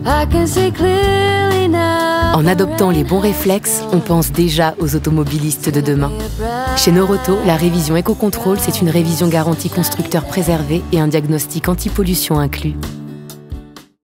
En adoptant les bons réflexes, on pense déjà aux automobilistes de demain. Chez Noroto, la révision éco-contrôle, c'est une révision garantie constructeur préservé et un diagnostic anti-pollution inclus.